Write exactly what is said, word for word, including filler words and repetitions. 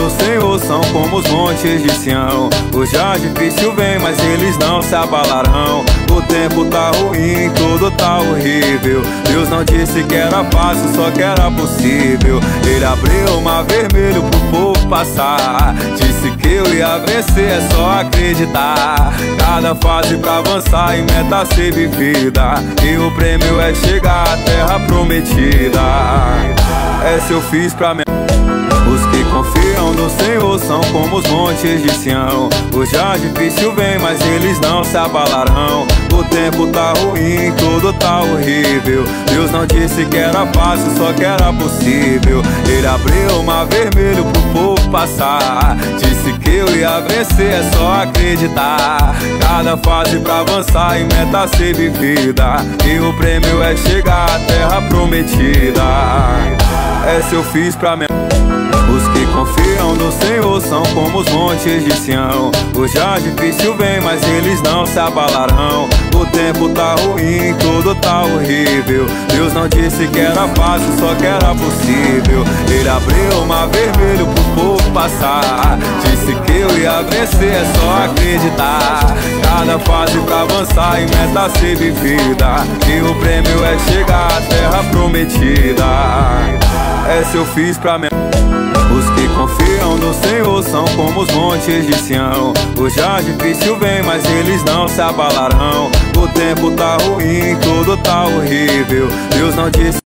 do Senhor são como os montes de Sião. O já difícil vem, mas eles não se abalarão. O tempo tá ruim, tudo tá horrível. Deus não disse que era fácil, só que era possível. Ele abriu o mar vermelho pro povo passar. Disse que eu ia vencer, é só acreditar. Cada fase pra avançar e meta ser vivida. E o prêmio é chegar à terra prometida. Essa eu fiz pra mim. Os que confiam no Senhor são como os montes de Sião. O já difícil vem, mas eles não se abalarão. O tempo tá ruim, tudo tá horrível. Deus não disse que era fácil, só que era possível. Ele abriu o mar vermelho pro povo passar. Disse que eu ia vencer, é só acreditar. Cada fase pra avançar e meta ser vivida. E o prêmio é chegar à terra prometida. Essa eu fiz pra mim. Os que confiam no Senhor são como os montes de Sião. O já difícil vem, mas eles não se abalarão. O tempo tá ruim, tudo tá horrível. Deus não disse que era fácil, só que era possível. Ele abriu o mar vermelho pro povo passar. Disse que eu ia vencer, é só acreditar. Cada fase pra avançar e meta ser vivida. E o prêmio é chegar à terra prometida. Essa eu fiz pra mim. Os que confiam no Senhor são como os montes de Sião. O já difícil vem, mas eles não se abalarão. O tempo tá ruim, tudo tá horrível. Deus não disse